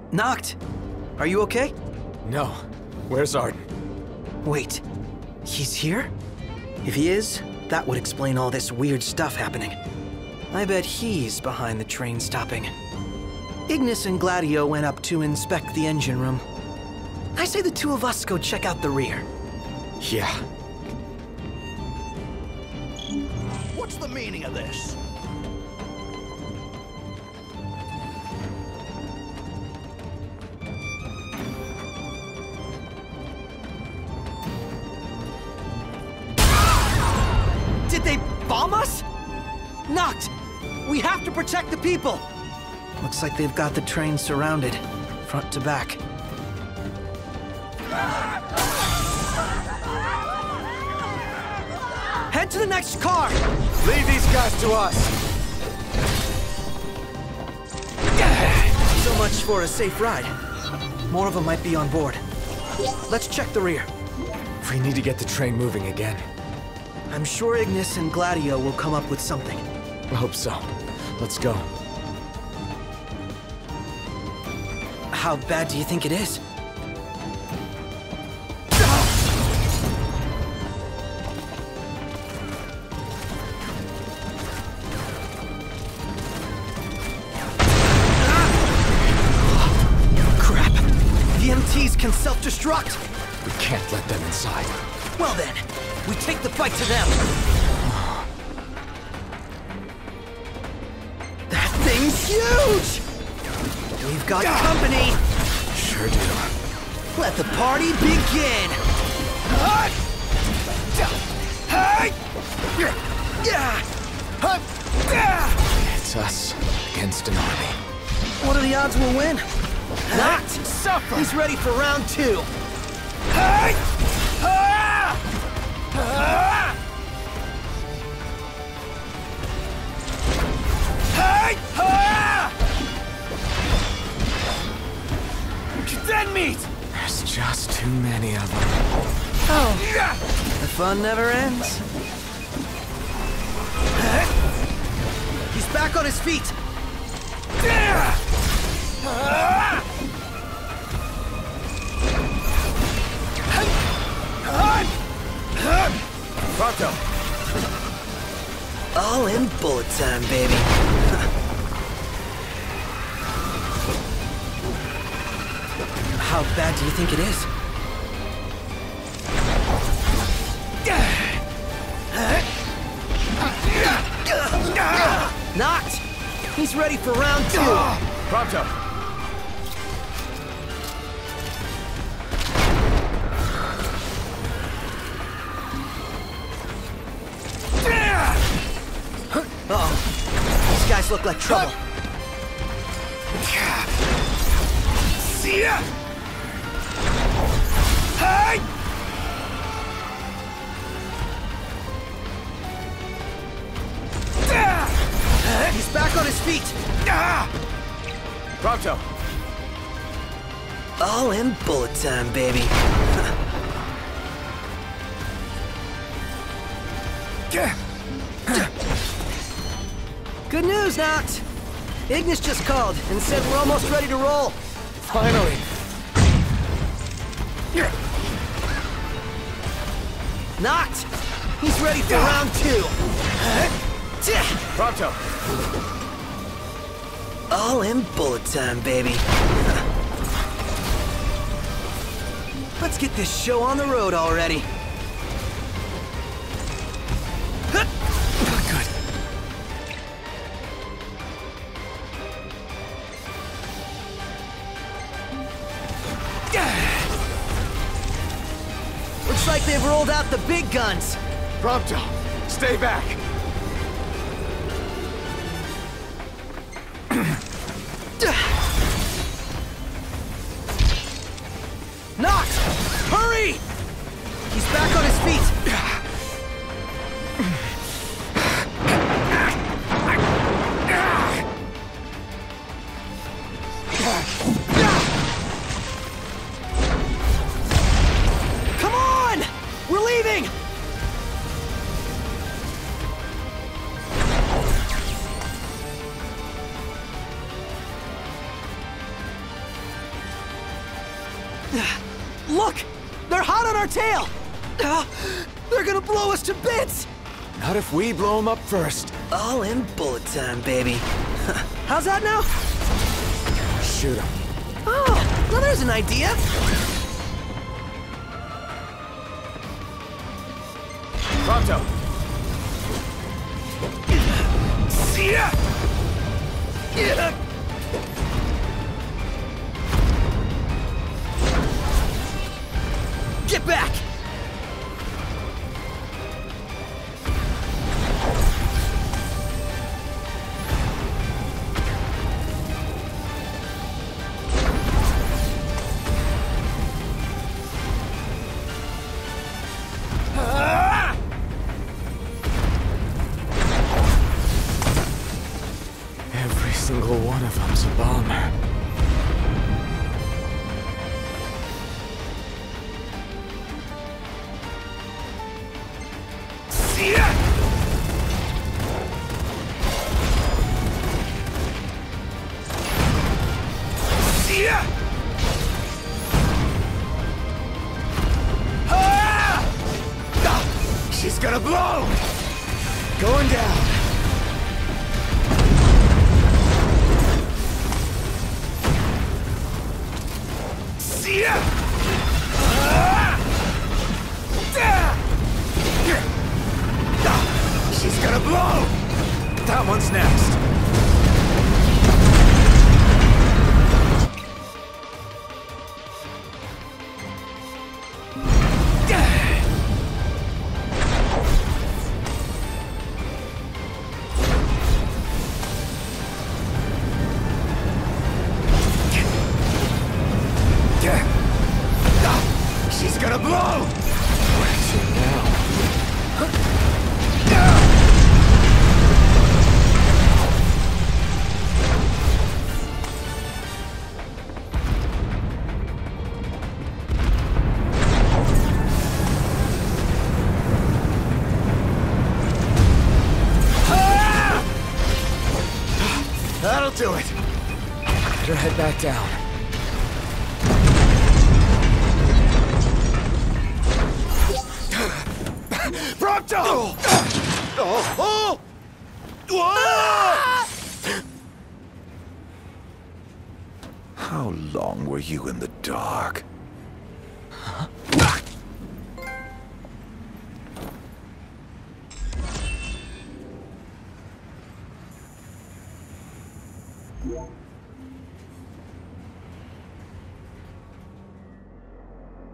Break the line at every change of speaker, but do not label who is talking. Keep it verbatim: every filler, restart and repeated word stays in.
Noct, are you okay?
No. Where's Arden?
Wait, he's here? If he is, that would explain all this weird stuff happening. I bet he's behind the train stopping. Ignis and Gladio went up to inspect the engine room. I say the two of us go check out the rear.
Yeah.
What's the meaning of this?
Did they bomb us? Noct! We have to protect the people! Looks like they've got the train surrounded, front to back. Head to the next car!
Leave these guys to us!
So much for a safe ride. More of them might be on board. Let's check the rear.
We need to get the train moving again.
I'm sure Ignis and Gladio will come up with something.
I hope so. Let's go.
How bad do you think it is? Crap! The M Ts can self-destruct!
We can't let them inside.
Well then, we take the fight to them! That thing's huge! We've got company!
Sure do.
Let the party begin!
It's us against an army.
What are the odds we'll win? Not! Suffer! He's ready for round two!
Dead meat! There's just too many of them.
Oh, the fun never ends. He's back on his feet!
Pronto!
All in bullet time, baby. How bad do you think it is? Noct! He's ready for round two!
Pronto!
Uh-oh. These guys look like trouble.
See ya! Hey!
He's back on his feet!
Pronto!
All in bullet time, baby. Good news, Noct! Ignis just called and said we're almost ready to roll.
Finally!
Noct! He's ready for round two!
Pronto!
All in bullet time, baby. Let's get this show on the road already. Good. Looks like they've rolled out the big guns.
Pronto! Stay back!
Noct! Hurry! He's back on his feet. Come on! We're leaving! Look! They're hot on our tail! Uh, they're gonna blow us to bits!
Not if we blow them up first.
All in bullet time, baby. How's that now?
Shoot them.
Oh, well, there's an idea.
Pronto.
See ya! Yeah. Get back!
Every single one of them's a bomber.
See ya! See ya! Ah! Ah!
She's gonna blow! Going down.
See ya! Ah! Ah!
She's gonna blow! That one's next. She's gonna blow! Where's it now? That'll do it. Better head back down. Prompto! Oh! Oh! Whoa!
How long were you in the dark?